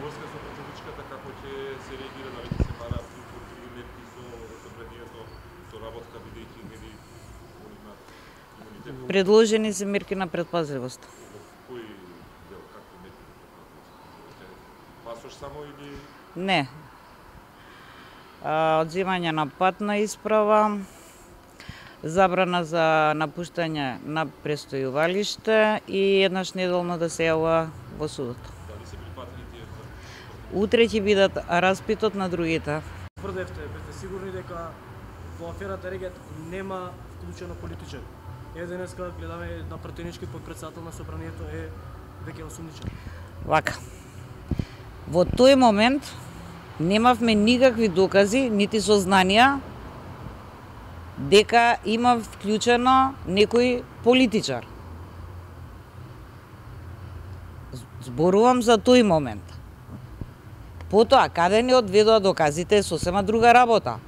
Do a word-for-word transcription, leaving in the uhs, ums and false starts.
врска со председничката како ќе се реагира, дали ќе се бараат други мерки со одобрението со работка, бидејќи нели они имаат имунитет? Предложени се мерки на предпазливост. Во кој дел, какви мерки на предпазливост? Пасош само или Не. А, одземање на патна исправа, забрана за напуштање на престојувалиште и еднаш неделно да се јавува во судот. дали се прифатени тие? Утре ќе бидат распитот на другите. Тврдевте, бете сигурни дека во аферата Регет нема вклучено политичар. Е, денеска гледаме на пратенички подпредседател на собранието е веќе осумничен. Вака. Во тој момент немавме никакви докази, нити сознанија дека има вклучено некој политичар. Зборувам за тој момент. Потоа, каде не одведоа доказите е сосема друга работа.